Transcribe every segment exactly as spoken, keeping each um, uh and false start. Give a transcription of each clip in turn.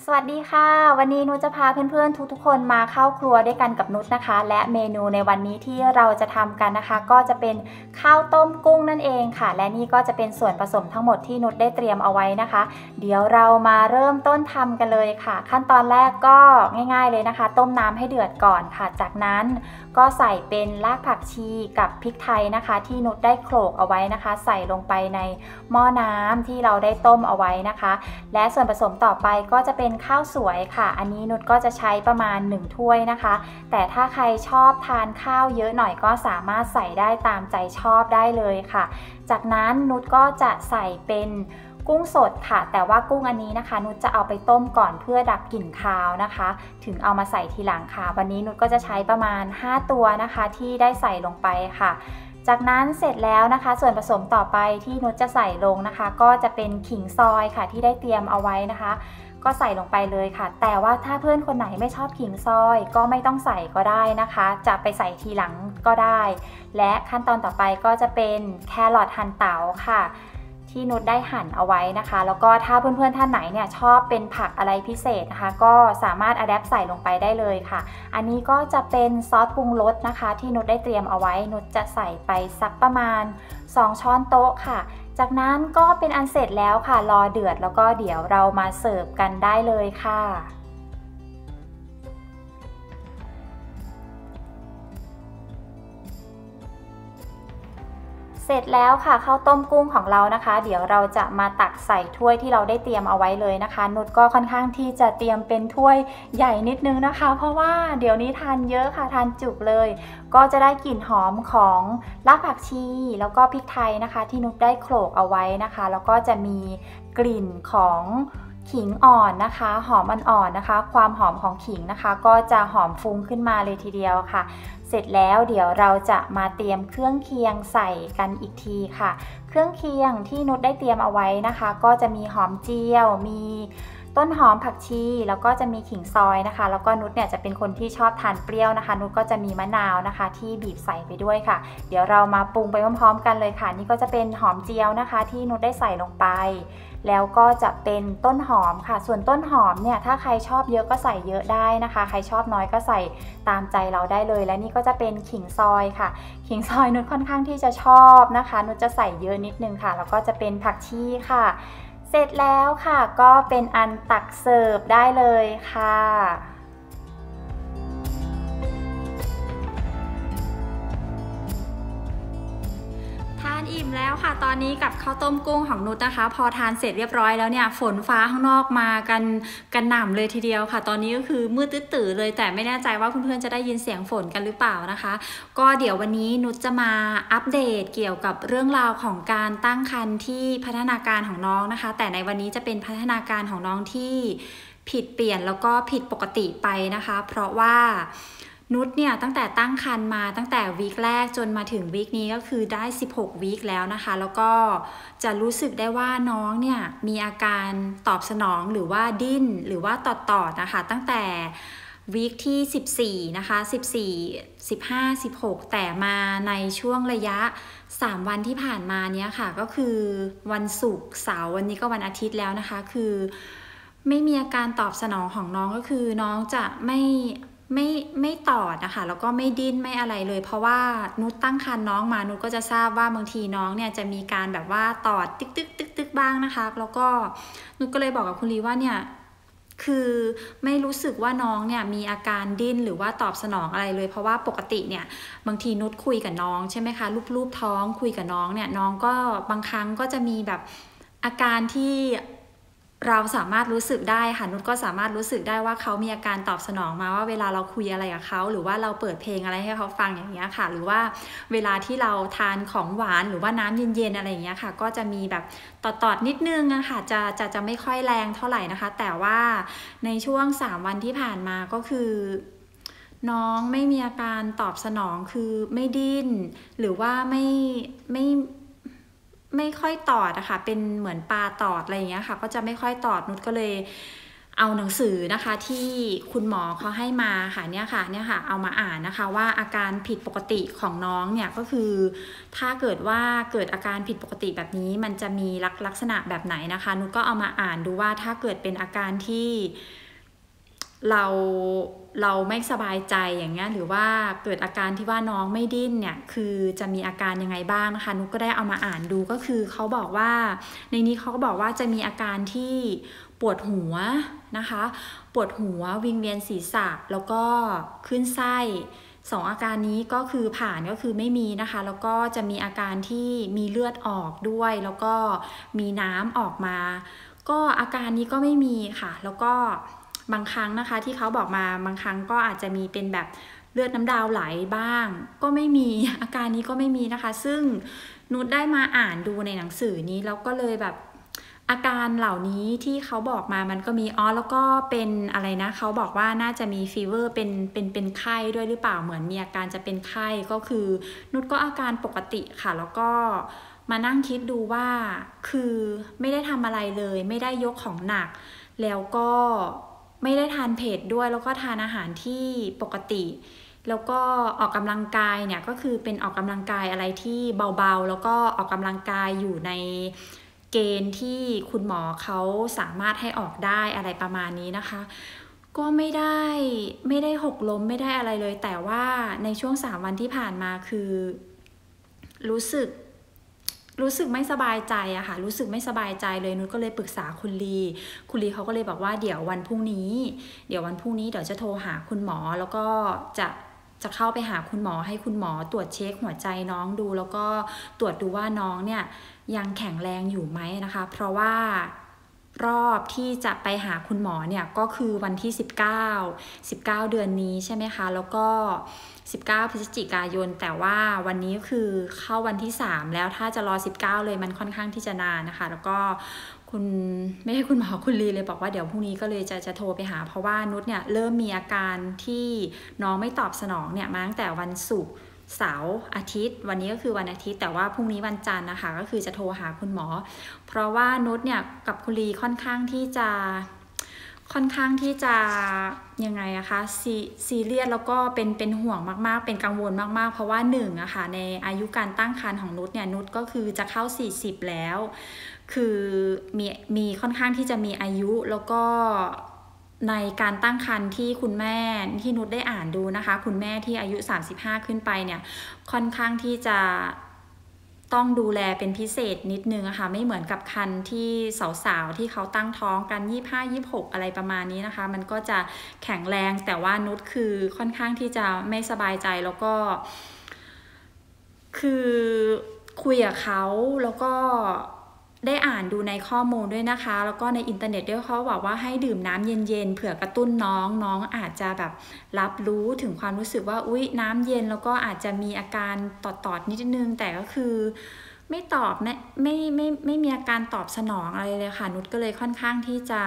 สวัสดีค่ะวันนี้นุชจะพาเพื่อนๆทุกๆคนมาเข้าครัวด้วยกันกับนุชนะคะและเมนูในวันนี้ที่เราจะทำกันนะคะก็จะเป็นข้าวต้มกุ้งนั่นเองค่ะและนี่ก็จะเป็นส่วนผสมทั้งหมดที่นุชได้เตรียมเอาไว้นะคะเดี๋ยวเรามาเริ่มต้นทำกันเลยค่ะขั้นตอนแรกก็ง่ายๆเลยนะคะต้มน้ำให้เดือดก่อนค่ะจากนั้นก็ใส่เป็นรากผักชีกับพริกไทยนะคะที่นุชได้โขลกเอาไว้นะคะใส่ลงไปในหม้อน้ำที่เราได้ต้มเอาไว้นะคะและส่วนผสมต่อไปก็จะเป็นข้าวสวยค่ะอันนี้นุชก็จะใช้ประมาณหนึ่งถ้วยนะคะแต่ถ้าใครชอบทานข้าวเยอะหน่อยก็สามารถใส่ได้ตามใจชอบได้เลยค่ะจากนั้นนุชก็จะใส่เป็นกุ้งสดค่ะแต่ว่ากุ้งอันนี้นะคะนุชจะเอาไปต้มก่อนเพื่อดับกลิ่นคาวนะคะถึงเอามาใส่ทีหลังค่ะวันนี้นุชก็จะใช้ประมาณห้าตัวนะคะที่ได้ใส่ลงไปค่ะจากนั้นเสร็จแล้วนะคะส่วนผสมต่อไปที่นุชจะใส่ลงนะคะก็จะเป็นขิงซอยค่ะที่ได้เตรียมเอาไว้นะคะก็ใส่ลงไปเลยค่ะแต่ว่าถ้าเพื่อนคนไหนไม่ชอบขิงซอยก็ไม่ต้องใส่ก็ได้นะคะจะไปใส่ทีหลังก็ได้และขั้นตอนต่อไปก็จะเป็นแครอทหั่นเต๋าค่ะที่นุชได้หั่นเอาไว้นะคะแล้วก็ถ้าเพื่อนๆท่านไหนเนี่ยชอบเป็นผักอะไรพิเศษนะคะก็สามารถอะแดปใส่ลงไปได้เลยค่ะอันนี้ก็จะเป็นซอสปรุงรสนะคะที่นุชได้เตรียมเอาไว้นุชจะใส่ไปสักประมาณสองช้อนโต๊ะค่ะจากนั้นก็เป็นอันเสร็จแล้วค่ะรอเดือดแล้วก็เดี๋ยวเรามาเสิร์ฟกันได้เลยค่ะเสร็จแล้วค่ะข้าวต้มกุ้งของเรานะคะเดี๋ยวเราจะมาตักใส่ถ้วยที่เราได้เตรียมเอาไว้เลยนะคะนุชก็ค่อนข้างที่จะเตรียมเป็นถ้วยใหญ่นิดนึงนะคะเพราะว่าเดี๋ยวนี้ทานเยอะค่ะทานจุกเลยก็จะได้กลิ่นหอมของรากผักชีแล้วก็พริกไทยนะคะที่นุชได้โขลกเอาไว้นะคะแล้วก็จะมีกลิ่นของขิงอ่อนนะคะหอมอ่อนๆนะคะความหอมของขิงนะคะก็จะหอมฟุ้งขึ้นมาเลยทีเดียวค่ะเสร็จแล้วเดี๋ยวเราจะมาเตรียมเครื่องเคียงใส่กันอีกทีค่ะเครื่องเคียงที่นุชได้เตรียมเอาไว้นะคะก็จะมีหอมเจียวมีต้นหอมผักชีแล้วก็จะมีขิงซอยนะคะแล้วก็นุชเนี่ยจะเป็นคนที่ชอบทานเปรี้ยวนะคะนุชก็จะมีมะนาวนะคะที่บีบใส่ไปด้วยค่ะเดี๋ยวเรามาปรุงไปพร้อมๆกันเลยค่ะนี่ก็จะเป็นหอมเจียวนะคะที่นุชได้ใส่ลงไปแล้วก็จะเป็นต้นหอมค่ะส่วนต้นหอมเนี่ยถ้าใครชอบเยอะก็ใส่เยอะได้นะคะใครชอบน้อยก็ใส่ตามใจเราได้เลยและนี่ก็จะเป็นขิงซอยค่ะขิงซอยนุชค่อนข้างที่จะชอบนะคะนุชจะใส่เยอะนิดนึงค่ะแล้วก็จะเป็นผักชีค่ะเสร็จแล้วค่ะก็เป็นอันตักเสิร์ฟได้เลยค่ะทานอิ่มแล้วค่ะตอนนี้กับข้าวต้มกุ้งของนุชนะคะพอทานเสร็จเรียบร้อยแล้วเนี่ยฝนฟ้าข้างนอกมากันกันหน่ำเลยทีเดียวค่ะตอนนี้ก็คือมืดตื้อๆเลยแต่ไม่แน่ใจว่าเพื่อนๆจะได้ยินเสียงฝนกันหรือเปล่านะคะก็เดี๋ยววันนี้นุชจะมาอัปเดตเกี่ยวกับเรื่องราวของการตั้งครรภ์ที่พัฒนาการของน้องนะคะแต่ในวันนี้จะเป็นพัฒนาการของน้องที่ผิดเปลี่ยนแล้วก็ผิดปกติไปนะคะเพราะว่านุชเนี่ยตั้งแต่ตั้งครรภ์มาตั้งแต่วีคแรกจนมาถึงวีคนี้ก็คือได้สิบหกวีคแล้วนะคะแล้วก็จะรู้สึกได้ว่าน้องเนี่ยมีอาการตอบสนองหรือว่าดิ้นหรือว่าตอดตอดนะคะตั้งแต่วีคที่สิบสี่นะคะสิบสี่ สิบห้า สิบหกแต่มาในช่วงระยะสามวันที่ผ่านมาเนี้ยค่ะก็คือวันศุกร์เสาร์วันนี้ก็วันอาทิตย์แล้วนะคะคือไม่มีอาการตอบสนองของน้องก็คือน้องจะไม่ไม่ไม่ตอดนะคะแล้วก็ไม่ดิ้นไม่อะไรเลยเพราะว่านุชตั้งครรภ์น้องมานุชก็จะทราบว่าบางทีน้องเนี่ยจะมีการแบบว่าตอดตึกตึกตึกตึกบ้างนะคะแล้วก็นุชก็เลยบอกกับคุณลีว่าเนี่ยคือไม่รู้สึกว่าน้องเนี่ยมีอาการดิ้นหรือว่าตอบสนองอะไรเลยเพราะว่าปกติเนี่ยบางทีนุชคุยกับน้องใช่ไหมคะลูบๆท้องคุยกับน้องเนี่ยน้องก็บางครั้งก็จะมีแบบอาการที่เราสามารถรู้สึกได้ค่ะนุชก็สามารถรู้สึกได้ว่าเขามีอาการตอบสนองมาว่าเวลาเราคุยอะไรกับเขาหรือว่าเราเปิดเพลงอะไรให้เขาฟังอย่างเงี้ยค่ะหรือว่าเวลาที่เราทานของหวานหรือว่าน้ำเย็นๆอะไรอย่างเงี้ยค่ะก็จะมีแบบตอดๆนิดนึงอะค่ะจะจะจะไม่ค่อยแรงเท่าไหร่นะคะแต่ว่าในช่วงสามวันที่ผ่านมาก็คือน้องไม่มีอาการตอบสนองคือไม่ดิ้นหรือว่าไม่ไม่ไม่ค่อยตอดอะค่ะเป็นเหมือนปลาตอดอะไรอย่างเงี้ยค่ะก็จะไม่ค่อยตอดนุชก็เลยเอาหนังสือนะคะที่คุณหมอเขาให้มาค่ะเนี่ยค่ะเนี่ยค่ะเอามาอ่านนะคะว่าอาการผิดปกติของน้องเนี่ยก็คือถ้าเกิดว่าเกิดอาการผิดปกติแบบนี้มันจะมีลักษณะแบบไหนนะคะนุชก็เอามาอ่านดูว่าถ้าเกิดเป็นอาการที่เราเราไม่สบายใจอย่างเงี้ยหรือว่าเกิดอาการที่ว่าน้องไม่ดิ้นเนี่ยคือจะมีอาการยังไงบ้างนะคะนุชก็ได้เอามาอ่านดูก็คือเขาบอกว่าในนี้เขาก็บอกว่าจะมีอาการที่ปวดหัวนะคะปวดหัววิงเวียนศีรษะแล้วก็ขึ้นไส้สองอาการนี้ก็คือผ่านก็คือไม่มีนะคะแล้วก็จะมีอาการที่มีเลือดออกด้วยแล้วก็มีน้ำออกมาก็อาการนี้ก็ไม่มีค่ะแล้วก็บางครั้งนะคะที่เขาบอกมาบางครั้งก็อาจจะมีเป็นแบบเลือดน้ำดาวไหลบ้างก็ไม่มีอาการนี้ก็ไม่มีนะคะซึ่งนุชได้มาอ่านดูในหนังสือนี้แล้วก็เลยแบบอาการเหล่านี้ที่เขาบอกมามันก็มีอ๋อแล้วก็เป็นอะไรนะเขาบอกว่าน่าจะมีฟีเวอร์เป็นเป็นเป็นไข้ด้วยหรือเปล่าเหมือนมีอาการจะเป็นไข้ก็คือนุชก็อาการปกติค่ะแล้วก็มานั่งคิดดูว่าคือไม่ได้ทำอะไรเลยไม่ได้ยกของหนักแล้วก็ไม่ได้ทานเผ็ดด้วยแล้วก็ทานอาหารที่ปกติแล้วก็ออกกำลังกายเนี่ยก็คือเป็นออกกำลังกายอะไรที่เบาๆแล้วก็ออกกำลังกายอยู่ในเกณฑ์ที่คุณหมอเขาสามารถให้ออกได้อะไรประมาณนี้นะคะก็ไม่ได้ไม่ได้หกล้มไม่ได้อะไรเลยแต่ว่าในช่วงสามวันที่ผ่านมาคือรู้สึกรู้สึกไม่สบายใจอะค่ะรู้สึกไม่สบายใจเลยนุชก็เลยปรึกษาคุณลีคุณลีเขาก็เลยบอกว่าเดี๋ยววันพรุ่งนี้เดี๋ยววันพรุ่งนี้เดี๋ยวจะโทรหาคุณหมอแล้วก็จะจะเข้าไปหาคุณหมอให้คุณหมอตรวจเช็คหัวใจน้องดูแล้วก็ตรวจดูว่าน้องเนี่ยยังแข็งแรงอยู่ไหมนะคะเพราะว่ารอบที่จะไปหาคุณหมอเนี่ยก็คือวันที่สิบเก้า สิบเก้าเดือนนี้ใช่ไหมคะแล้วก็สิบเก้าพฤศจิกายนแต่ว่าวันนี้คือเข้าวันที่สามแล้วถ้าจะรอสิบเก้าเลยมันค่อนข้างที่จะนานนะคะแล้วก็คุณไม่ให้คุณหมอคุณลีเลยบอกว่าเดี๋ยวพรุ่งนี้ก็เลยจะจะโทรไปหาเพราะว่านุชเนี่ยเริ่มมีอาการที่น้องไม่ตอบสนองเนี่ยมาตั้งแต่วันศุกร์เสาร์อาทิตย์วันนี้ก็คือวันอาทิตย์แต่ว่าพรุ่งนี้วันจันทร์นะคะก็คือจะโทรหาคุณหมอเพราะว่านุชเนี่ยกับคุณลีค่อนข้างที่จะค่อนข้างที่จะยังไงอะคะซีซีเรียสแล้วก็เป็นเป็นห่วงมากๆเป็นกังวลมากๆเพราะว่าหนึ่งอะค่ะในอายุการตั้งครรภ์ของนุชเนี่ยนุชก็คือจะเข้าสี่สิบแล้วคือมีมีค่อนข้างที่จะมีอายุแล้วก็ในการตั้งครรภ์ที่คุณแม่ที่นุชได้อ่านดูนะคะคุณแม่ที่อายุสามสิบห้าขึ้นไปเนี่ยค่อนข้างที่จะต้องดูแลเป็นพิเศษนิดนึงอะค่ะไม่เหมือนกับครรภ์ที่สาวๆที่เขาตั้งท้องกันยี่สิบห้า ยี่สิบหกอะไรประมาณนี้นะคะมันก็จะแข็งแรงแต่ว่านุชคือค่อนข้างที่จะไม่สบายใจแล้วก็คือคุยกับเขาแล้วก็ได้อ่านดูในข้อมูลด้วยนะคะแล้วก็ในอินเทอร์เน็ตด้วยเขาบอกว่าให้ดื่มน้ำเย็นๆเผื่อกระตุ้นน้องน้องอาจจะแบบรับรู้ถึงความรู้สึกว่าอุ๊ยน้ำเย็นแล้วก็อาจจะมีอาการตอดๆนิดนึงแต่ก็คือไม่ตอบนะไม่ไม่ไม่มีอาการตอบสนองอะไรเลยค่ะนุชก็เลยค่อนข้างที่จะ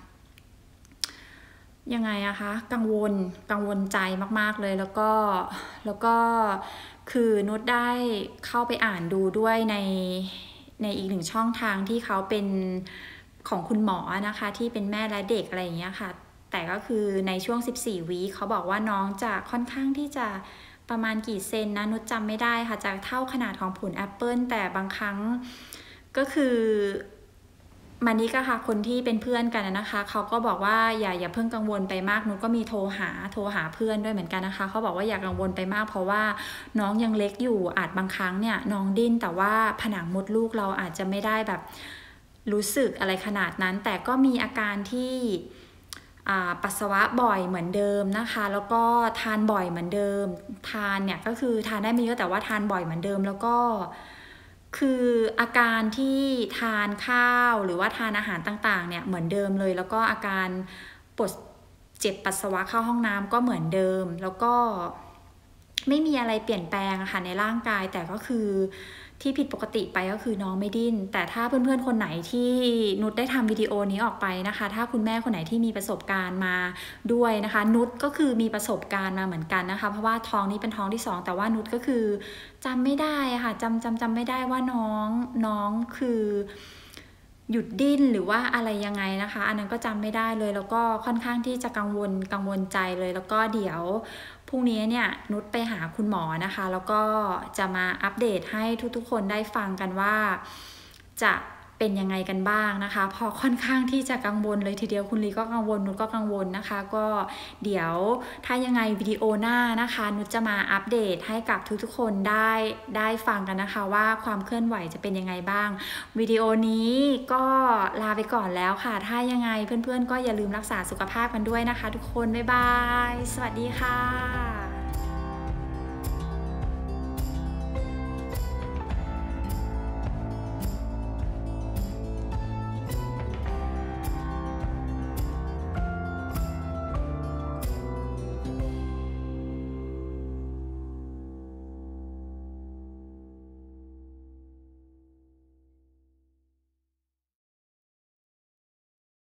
ยังไงอะคะกังวลกังวลใจมากๆเลยแล้วก็แล้วก็คือนุชได้เข้าไปอ่านดูด้วยในในอีกหนึ่งช่องทางที่เขาเป็นของคุณหมอนะคะที่เป็นแม่และเด็กอะไรอย่างเงี้ยค่ะแต่ก็คือในช่วงสิบสี่วีคเขาบอกว่าน้องจะค่อนข้างที่จะประมาณกี่เซนนะนุชจำไม่ได้ค่ะจะเท่าขนาดของผลแอปเปิลแต่บางครั้งก็คือมานิกอะค่ะคนที่เป็นเพื่อนกันนะคะเขาก็บอกว่าอย่าอย่าเพิ่งกังวลไปมากนุชก็มีโทรหาโทรหาเพื่อนด้วยเหมือนกันนะคะเขาบอกว่าอย่ากังวลไปมากเพราะว่าน้องยังเล็กอยู่อาจบางครั้งเนี่ยน้องดิ้นแต่ว่าผนังมดลูกเราอาจจะไม่ได้แบบรู้สึกอะไรขนาดนั้นแต่ก็มีอาการที่ปัสสาวะบ่อยเหมือนเดิมนะคะแล้วก็ทานบ่อยเหมือนเดิมทานเนี่ยก็คือทานได้ไม่เยอะแต่ว่าทานบ่อยเหมือนเดิมแล้วก็คืออาการที่ทานข้าวหรือว่าทานอาหารต่างๆเนี่ยเหมือนเดิมเลยแล้วก็อาการปวดเจ็บปัสสาวะเข้าห้องน้ำก็เหมือนเดิมแล้วก็ไม่มีอะไรเปลี่ยนแปลงค่ะในร่างกายแต่ก็คือที่ผิดปกติไปก็คือน้องไม่ดิ้นแต่ถ้าเพื่อนๆคนไหนที่นุชได้ทำวิดีโอนี้ออกไปนะคะถ้าคุณแม่คนไหนที่มีประสบการณ์มาด้วยนะคะนุชก็คือมีประสบการณ์มาเหมือนกันนะคะเพราะว่าท้องนี้เป็นท้องที่สองแต่ว่านุชก็คือจำไม่ได้ค่ะจำจำจำไม่ได้ว่าน้องน้องคือหยุดดิ้นหรือว่าอะไรยังไงนะคะอันนั้นก็จำไม่ได้เลยแล้วก็ค่อนข้างที่จะกังวลกังวลใจเลยแล้วก็เดี๋ยวพรุ่งนี้เนี่ยนุชไปหาคุณหมอนะคะแล้วก็จะมาอัปเดตให้ทุกๆคนได้ฟังกันว่าจะเป็นยังไงกันบ้างนะคะพอค่อนข้างที่จะกังวลเลยทีเดียวคุณลีก็กังวลนุชก็กังวลนะคะก็เดี๋ยวถ้ายังไงวิดีโอหน้านะคะนุชจะมาอัปเดตให้กับทุกๆคนได้ได้ฟังกันนะคะว่าความเคลื่อนไหวจะเป็นยังไงบ้างวิดีโอนี้ก็ลาไปก่อนแล้วค่ะถ้ายังไงเพื่อนๆก็อย่าลืมรักษาสุขภาพกันด้วยนะคะทุกคนบ๊ายบายสวัสดีค่ะ